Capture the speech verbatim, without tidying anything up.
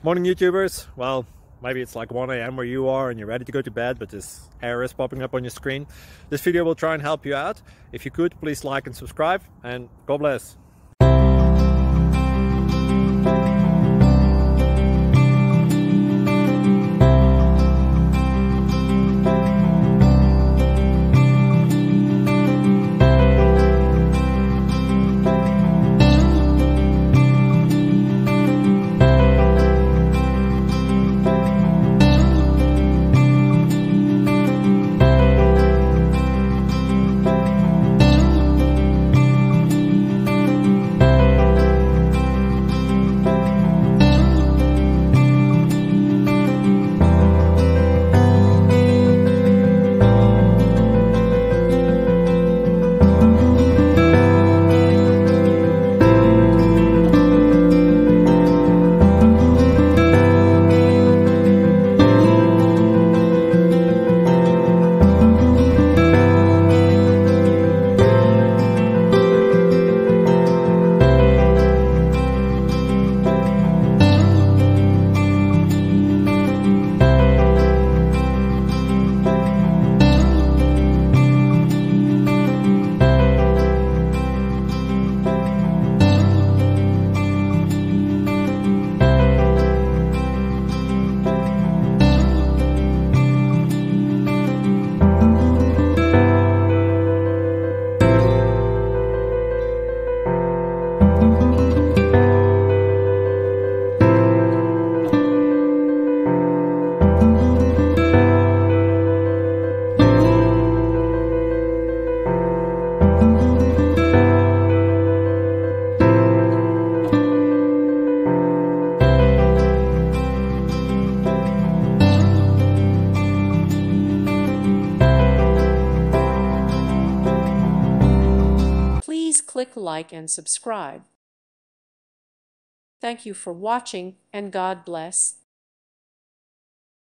Morning YouTubers. Well, maybe it's like one A M where you are and you're ready to go to bed, but this error is popping up on your screen. This video will try and help you out. If you could, please like and subscribe, and God bless. Please click like and subscribe. Thank you for watching, and God bless.